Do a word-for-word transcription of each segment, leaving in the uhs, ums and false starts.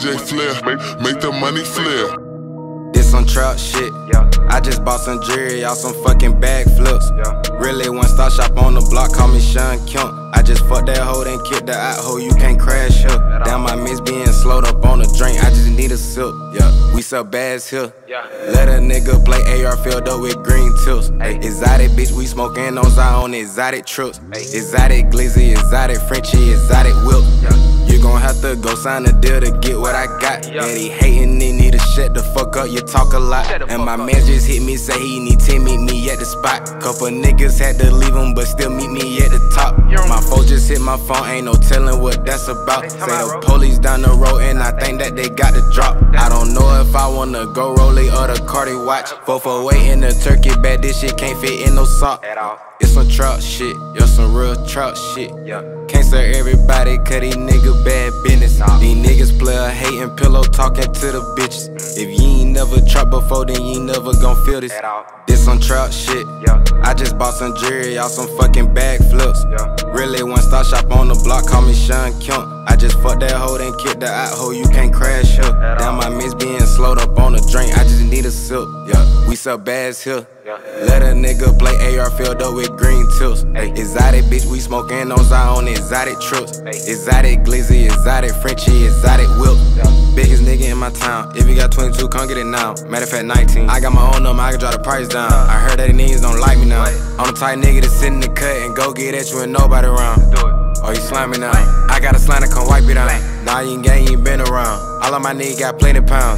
J flare, make the money flare. This some trap shit, yeah. I just bought some jewelry, off some fucking bag flips, yeah. Really one stop shop on the block, call me Sean Kemp. I just fucked that hoe, then kicked the out hoe, you can't crash here. Damn, my miss being slowed up on the drink, I just need a sip, yeah. We sell bags here, yeah. Let a nigga play A R filled up with green tips. Ay. Exotic bitch, we smoking on on exotic trips. Ay. Exotic glizzy, exotic Frenchie, exotic whip, yeah. You gon' have to go sign a deal to get what I got. Yeah. And he hatin', he need to shut the fuck up, you talk a lot. And my man just hit me, say he need to meet me at the spot. Couple niggas had to leave him, but still meet me at the top. My phone just hit my phone, ain't no telling what that's about. Say the police down the road and I think that they got the drop. I don't know if I wanna go Rollie or the Cardi watch. Four for weight in the turkey bag, this shit can't fit in no sock. It's some trap shit, yo, some real trap shit. Can't serve everybody, cause these niggas bad business. These niggas play a hatin' pillow talking to the bitches. If you ain't never trapped before, then you ain't never gon' feel this. This some trap shit, I just bought some jewelry, off some fucking bag flips. Really one stop shop on the block, call me Sean Kemp. I just fucked that hoe, then kicked the out hoe, you can't crash here. Damn, my miss being slowed up on the drink, I just need a sip, yeah. We sell bags here, let a nigga play A R filled up with green tips. Ay. Exotic bitch, we smoking on on exotic trips. Ay. Exotic glizzy, exotic Frenchie, exotic whip. Yeah. Biggest nigga in my town, if you got twenty-two, come get it now. Matter of fact, nineteen. I got my own number, I can drop the price down. I heard that the niggas don't like me now. I'm the type nigga to sit in the cut and go get at you and nobody around. Oh, you slimy now. I got a slime to come wipe it out. Nah, you ain't gang, you ain't been around. All of my niggas got plenty pounds.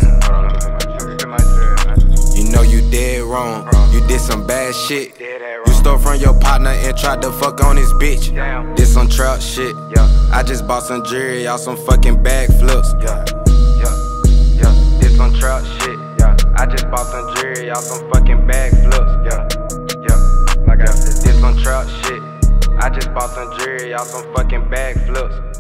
You know you dead wrong. You did some bad shit. You stole from your partner and tried to fuck on his bitch. This some trap shit. I just bought some jewelry, off some fucking bag flips. This some trap shit. I just bought some jewelry, off some fucking bag flips. Like I said, this some trap shit. I just bought some jewelry, off some fucking bag flips.